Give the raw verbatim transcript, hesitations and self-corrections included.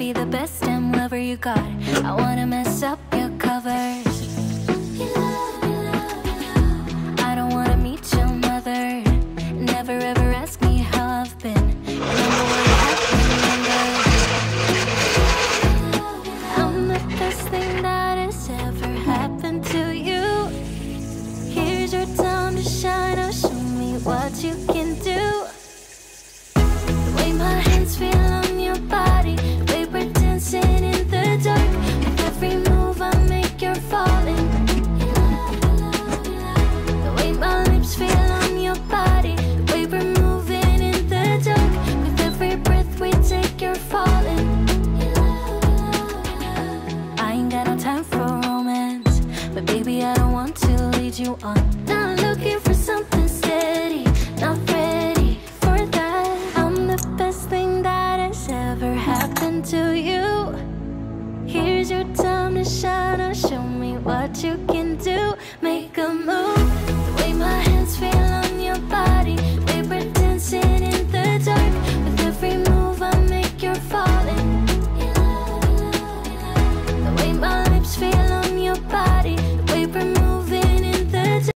be the best damn lover you got. I wanna mess up your covers. I don't wanna meet your mother. Never ever ask me how I've been. Remember what happened. I'm the best thing that has ever happened to you. Here's your time to shine. Now show me what you can do. The way my hands feel on your body, the way we're dancing in the dark. With every move I make, you're falling. The way my lips feel on your body, the way we're moving in the dark. With every breath we take, you're falling. I ain't got no time for romance, but baby I don't want to lead you on. Not looking for something steady, not ready for that. I'm the best thing that has ever happened to you. Here's your time to shine. Now show me what you can do.